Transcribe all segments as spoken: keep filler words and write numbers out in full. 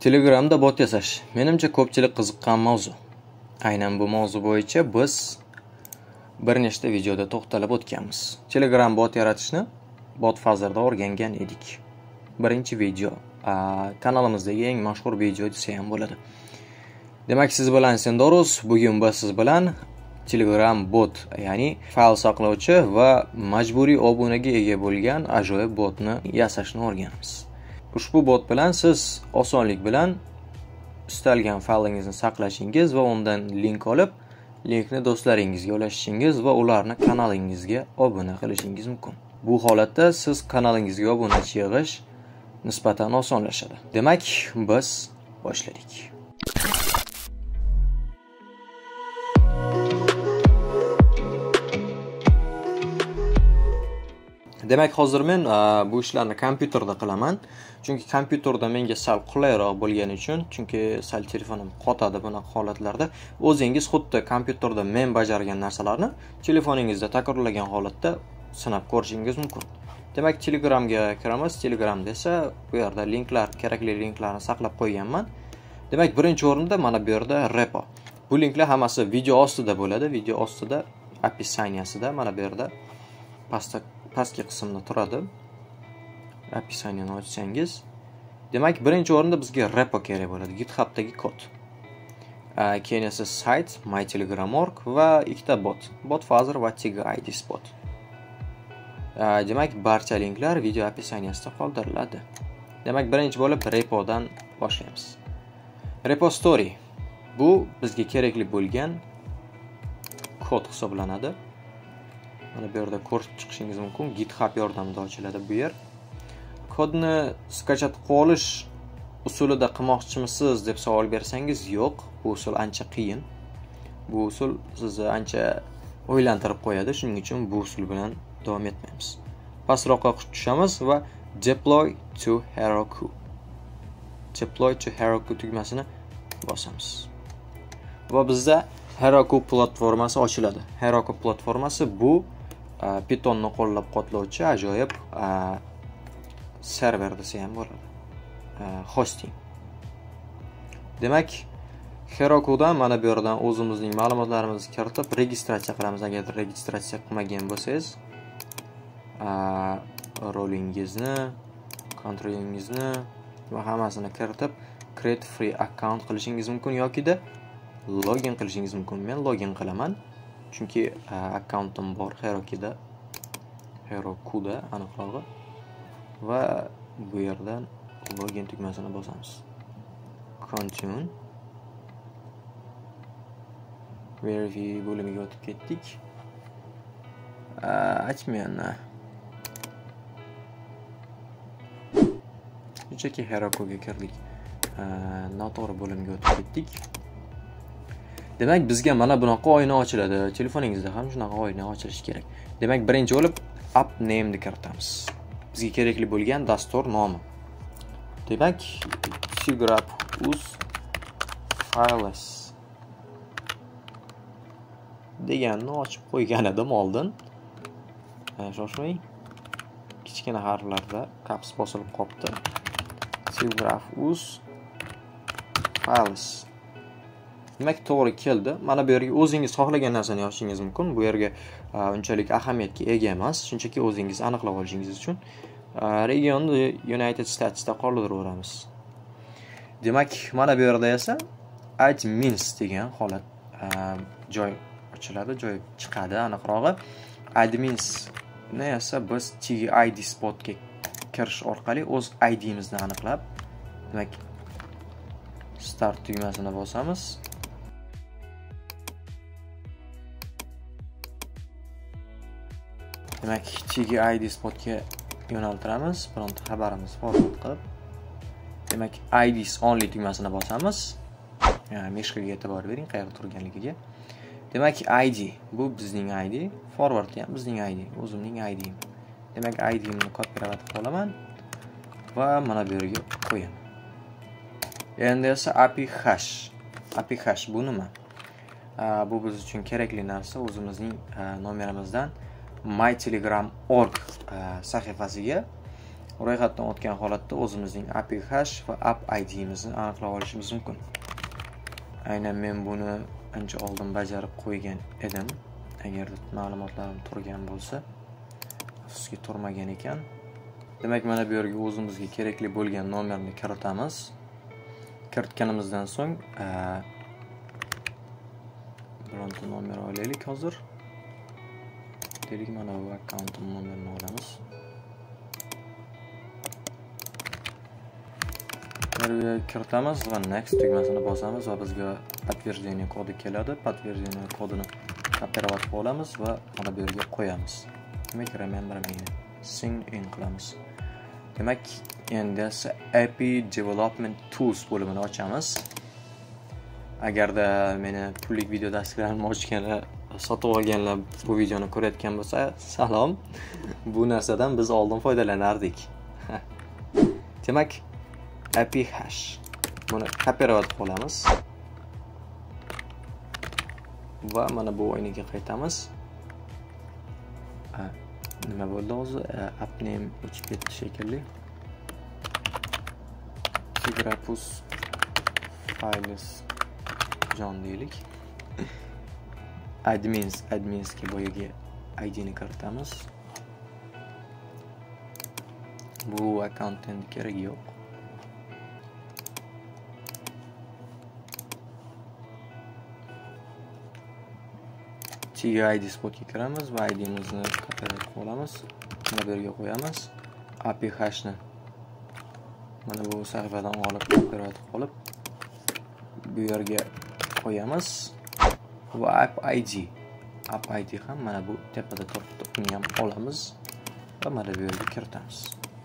Telegramda bot yasash. Menimcha ko'pchilik qiziqqan mavzu. Aynan bu mavzu bo'yicha biz bir nechta videoda to'xtalib o'tganmiz. Telegram bot yaratishni bot fazlarda o'rgangan edik. Birinchi video kanalimizdagi eng mashhur video desa ham bo'ladi. Demak, siz bilan Sendorus, bugun biz siz bilan Telegram bot, ya'ni fayl saqlovchi va majburiy obunaga ega bo'lgan ajoyib botni yasashni o'rganamiz. Ushbu bot bilan siz osonlik bilan istalgan faylingizni saqlashingiz va undan link olib, linkni do'stlaringizga ulashishingiz va ularni kanalingizga obuna qilishingiz mumkin. Bu holatda siz kanalingizga obunachi yig'ish nisbatan osonlashadi. Demak, biz boshladik. Demak, hozir men bu ishlarni kompyuterda qilaman. Chunki kompyuterda menga sal qulayroq bo'lgani uchun, chunki sal telefonim qotadi bunaqa holatlarda. O'zingiz xuddi kompyuterda men bajargan narsalarni telefoningizda takrorlagan holatda sinab ko'rishingiz mumkin. Demak, Telegramga kiramiz. Telegramda esa bu yerda linklar, kerakli linklarni saqlab qo'yganman. Demak, birinchi o'rinda mana bu yerda repo. Bu linklar hammasi video ostida bo'ladi. Video ostida описаниесida mana bu yerda pastda pastki qismda turadi. Описаниeni ochsangiz, demak, birinchi o'rinda bizga repo kerak bo'ladi, GitHubdagi kod. Keyin esa sayt my telegram dot org va ikkita bot, Botfather va TigerIDis bot. Demak, barcha linklar video описаниесida qoldiriladi. Demak, birinchi bo'lib repodan boshlaymiz. Repository bu bizga kerakli bo'lgan kod hisoblanadi. Mana bu yerda ko'rib chiqishingiz mumkin. GitHub yordamida ochiladi bu yer. Kodni skachatib olish usulida qilmoqchimisiz deb savol bersangiz, yo'q. Bu usul ancha qiyin. Bu usul sizni ancha o'ylantirib qo'yadi. Shuning uchun bu usul bilan davom etmaymiz. Pastroqqa tushamiz va deploy to Heroku. Deploy to Heroku tugmasini bosamiz. Va bizda Heroku platformasi ochiladi. Heroku platformasi bu Pythonni qo'llab qotlovchi ajoyib server desa ham bo'ladi. Hosting. Demak, Herokudan mana bu yerdan o'zimizning ma'lumotlarimizni kiritib registratsiya qilamiz. Agar registratsiya qilmagan bo'lsangiz, rolingizni, kontrolingizni va hammasini kiritib create free account qilishingiz mumkin yoki-da login qilishingiz mumkin. Men login qilaman. Chunki akkauntim bor Herokuda. Herokuda aniqrog'i. Va bu yerdan login tugmasini bosamiz. Continue. Verify bo'limiga o'tib ketdik. Ochmayapman. Shunchaki Herokuga kirdik. Noto'g'ri bo'limiga o'tib ketdik. Demak, bizga mana bunaqa oyna ochiladi. Telefoningizda ham shunaqa oyna ochilishi kerak. Demak, birinchi bo'lib app name ni kiritamiz. Bizga kerakli bo'lgan dastur nomi. Demak, Telegram.uz files deganni ochib qo'ygan edim oldin. Shoshmang. Kichkina harflarda caps bosilib qopti. Telegram.uz files. Demak, to'g'ri keldi. Mana bu yerga o'zingiz xohlagan narsani yozishingiz mumkin. Bu yerga unchalik ahamiyatga ega emas, shunchaki o'zingiz aniqlab olishingiz uchun regionni United Statesda qoldiraveramiz. Demak, mana bu yerda esa admins degan holat joy ochiladi, joy chiqadi aniqrog'i. Admins ni esa biz TigerIDis botga kirish orqali o'z I D'imizni aniqlab, demak, start tugmasini bosamiz. Demak, TigerIDis botga yo'naltiramiz. Bironta xabarimiz format qilib. Demak, I D'is only tugmasini bosamiz. Ya'ni mishkaga e'tibor bering, qayerda turganligiga. Demak, I D bu bizning I D, forward ham bizning I D, o'zimning I D'im. Demak, I D'imni kopiyalab olaman va mana bu yerga qo'yaman. Endi esa A P I hash. A P I hash bu nima? Bu biz uchun kerakli narsa. O'zimizning nomerimizdan my telegram dot org sahifasiga ro'yxatdan o'tgan holatda o'zimizning A P I hash va app I D'imizni aniqlab olishimiz mumkin. Aynan men buni ancha oldin bajarib qo'ygan edim. Agar ma'lumotlarim turgan bo'lsa, afsuski turmagan ekan. Demak, mana bu yerga o'zimizga kerakli bo'lgan nomerni kiritamiz. Kiritganimizdan so'ng bironta nomer olaylik hozir. Dedik, mana bu akkauntning nomerini olamiz. Yerga kiritamiz va next tugmasini bosamiz va bizga подтверждение kodi keladi. Подтверждение kodini kopirovat qilib olamiz va mana bu yerga qo'yamiz. Demak, remember me sign in qilamiz. Demak, endi esa A P I Development Tools bo'limini ochamiz. Agarda meni pullik video darslarni ochganlar, sotib olganlar bu videoni ko'rayotgan bo'lsa, salom. Bu narsadan biz oldin foydalanardik. Demak, A P I hash. Buni kopirovat qilib olamiz. Va mana bu o'yiniga qaytamiz. Nima bo'ldi hozir? App name o'chib ketdi shekilli. Tigrapus files jon deylik. Admins, adminsga boyagi I D ni kiritamiz. Bu account endi keragi yo'q. T I D spotga kiramiz va I D'imizni kopirovat qilib olamiz. Mana bu yerga qo'yamiz. A P I hashni mana bu sahifadan olib kopirovat qilib olib bu yerga qo'yamiz va app I D. App I D ham mana bu tepada turibdi. Uni ham olamiz va mana bu yerga kiritamiz.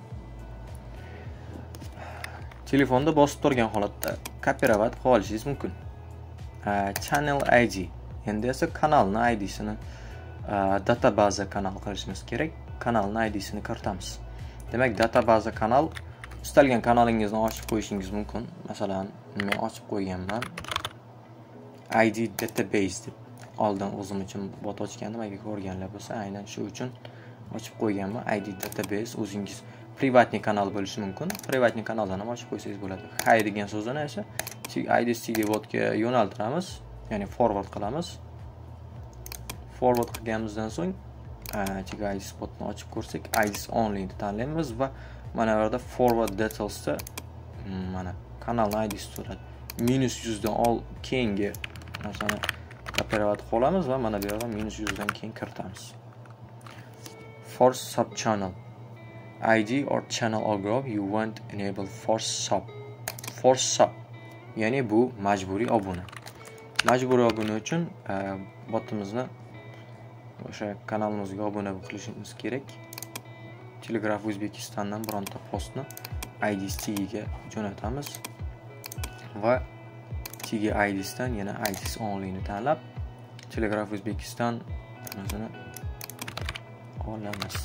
Telefonda bosib turgan holatda kopirovat qilib olishingiz mumkin. Channel I D. Endi esa kanalni I D'sini databaza kanal qilishimiz kerak. Kanalni I D'sini kiritamiz. Demak, databaza kanal istalgan kanalingizni ochib qo'yishingiz mumkin. Masalan, men ochib qo'yganman. I D database deb oldin o'zim uchun bot ochgandim. Agar ko'rganlar bo'lsa, aynan shu uchun ochib qo'yganman. I D database o'zingiz privatniy kanal bo'lishi mumkin. Privatniy kanaldan ham ochib qo'ysangiz bo'ladi. Hi degan so'zdan esa I D stiga botga yo'naltiramiz. Ya'ni forward qilamiz. Forward qilganimizdan so'ng chiga I D spotni ochib ko'rsak, I D only ni tanlaymiz va mana bu yerda forward details da mana kanalning I D'si turadi. minus yuz dan ol keyingi narsani kopirovat qilib olamiz va mana bu yerda minus yuz dan keyin kiritamiz. For sub channel I D or channel or group you want enable for sub. For sub ya'ni bu majburiy obuna. Majburiy obuna uchun botimizni o'sha kanalimizga obuna qilishimiz kerak. Telegraf O'zbekistondan bironta postni I D stiga jo'natamiz va stiga I D'dan yana I D only ni tanlab Telegraf O'zbekiston o'zini olamiz.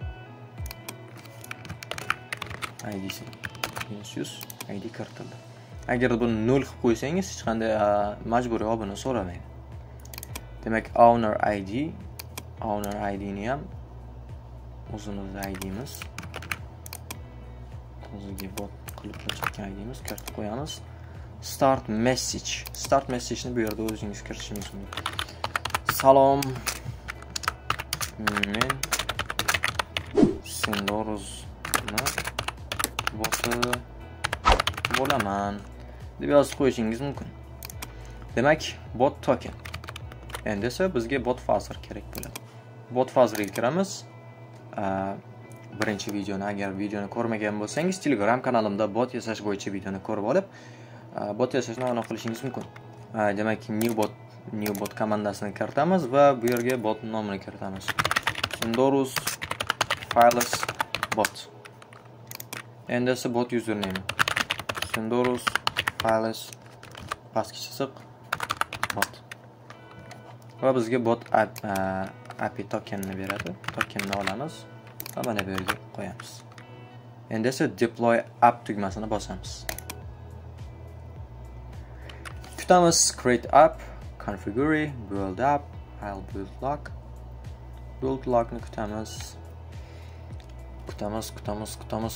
I D'si minus yuz I D kiritildi. Agar buni nol qilib qo'ysangiz, hech qanday majburiy obuna so'ramaydi. Demak, owner I D, owner I D ni ham o'zimizning I D'miz. O'ziga bot qilib chiqqan I D'miz kiritib qo'yamiz. Start message. Start message ni bu yerda o'zingiz kiritishingiz mumkin. Salom. Men Sindoruzni boti bo'laman deb yozib qo'yishingiz mumkin. Demak, bot token. Endi esa bizga bot fazr kerak bo'ladi. Bot fazrga kiramiz. Birinchi videoni agar videoni ko'rmagan bo'lsangiz, Telegram kanalimda bot yasash bo'yicha videoni ko'rib olib, bot yasashni aniq qilishingiz mumkin. Demak, new bot new bot komandasini kiritamiz va bu yerga bot nomini kiritamiz. Sindoruz files bot. Endi esa bot username. Sindoruz files pastki chiziq bot. Va bizga bot A P I tokenini beradi. Tokenni olamiz va mana bu yerga qo'yamiz. Endi esa deploy app tugmasini bosamiz. Kutamiz create app, configure, build app, I'll build lock. Build lockni kutamiz. Kutamiz, kutamiz, kutamiz.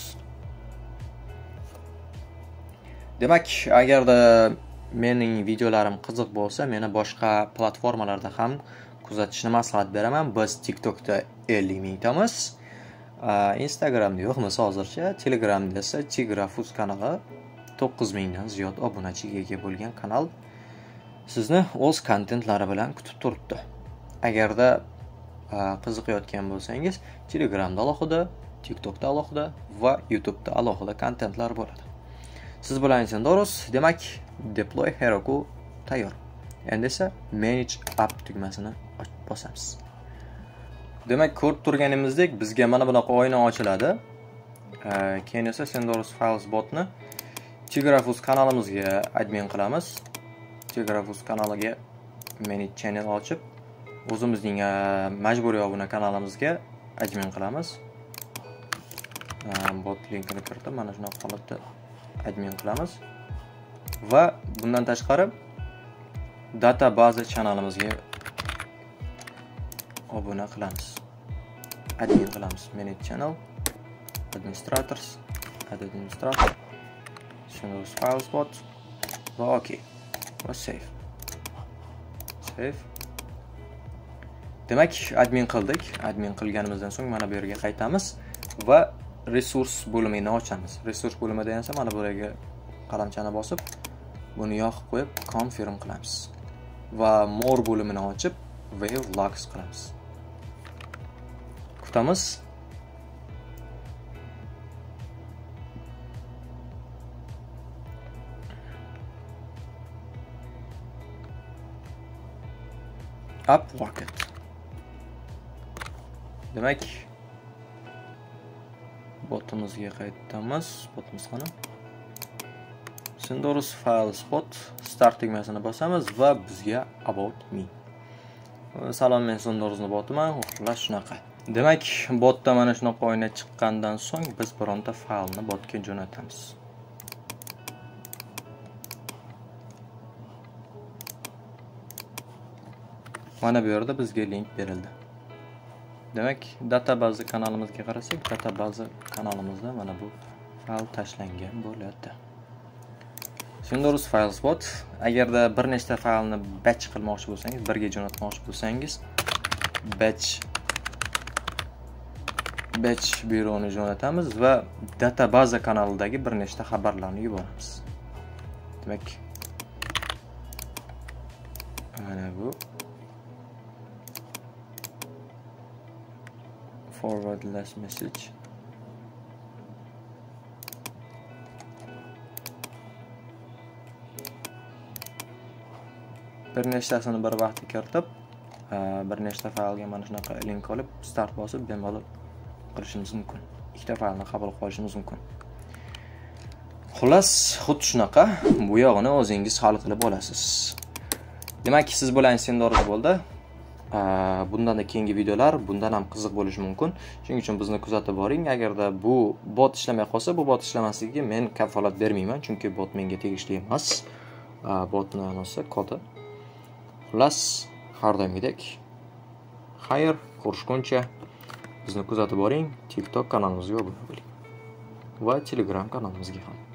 Demak, agarda mening videolarim qiziq bo'lsa, meni boshqa platformalarda ham kuzatishni maslahat beraman. Biz TikTokda ellik mingtamiz. Instagramda yo'qmiz hozircha. Telegramda esa Tigrafuz kanali to'qqiz mingdan ziyod obunachiga ega bo'lgan kanal sizni o'z kontentlari bilan kutib turibdi. Agarda qiziqayotgan bo'lsangiz, Telegramda alohida, TikTokda alohida va YouTube'da alohida kontentlar bo'ladi. Siz bilan Sindorus, demak, Deploy Heroku tayyor. Endi esa Manage App tugmasini bosamiz. Demak, ko'rib turganimizdek, bizga mana bunaqa oyna ochiladi. Keyin esa Sindorus Files botni Tigrafuz kanalimizga admin qilamiz. Tigrafuz kanaliga Manage Channel ochib, o'zimizning majburiy obuna kanalimizga admin qilamiz. Bot linkini kiritib, mana shunaqa holatda admin qilamiz. Va bundan tashqari databaza kanalimizga obuna qilamiz. Admin qilamiz. Manage Channel, Administrators, Add Administrator, Sindorus Files bot va OK. Va save. Save. Demak, admin qildik. Admin qilganimizdan so'ng mana bu yerga qaytamiz va resurs bo'limini ochamiz. Resurs bo'limida esa mana bu yerga qalamchani bosib, buni yoqib qo'yib confirm qilamiz. Va more bo'limini ochib wave logs qilamiz. Kutamiz. Up rocket. Demak, botimizga qaytamiz. Botimiz qani? Sindorus Files bot start tugmasini bosamiz va bizga about me. Salom, men Sindorusning botiman. Xullas shunaqa. Demak, botda mana shunaqa oyna chiqqandan so'ng biz bironta faylni botga jo'natamiz. Mana bu yerda bizga link berildi. Demak, databaza kanalimizga qarasak, databaza kanalimizda mana bu fayl tashlangan bo'ladi. Sindorus Files bot, agarda bir nechta faylni batch qilmoqchi bo'lsangiz, birga jo'natmoqchi bo'lsangiz, batch batch byuroni jo'natamiz va databaza kanalidagi bir nechta xabarlarni yuboramiz. Demak, mana bu forward last message. Bir nechtasini bir vaqtda kiritib, bir nechta faylga mana shunaqa link olib, start bosib, bemalol qilishimiz mumkin. Ikkita faylni qabul qilishimiz mumkin. Xullas, xuddi shunaqa, bu yog'ini o'zingiz hal qilib olasiz. Demak, siz bilan Sindorus bo'ldi. Bundan da keyingi videolar bundan ham qiziq bo'lishi mumkin. Shuning uchun bizni kuzatib boring. Agarda bu bot ishlamay qolsa, bu bot ishlamasligiga men kafolat bermayman, chunki bot menga tegishli emas. Botni anosi kodi. Xullas, har doimgidek xayr, ko'rishguncha bizni kuzatib boring. TikTok kanalimizga obuna bo'ling va Telegram kanalimizga ham.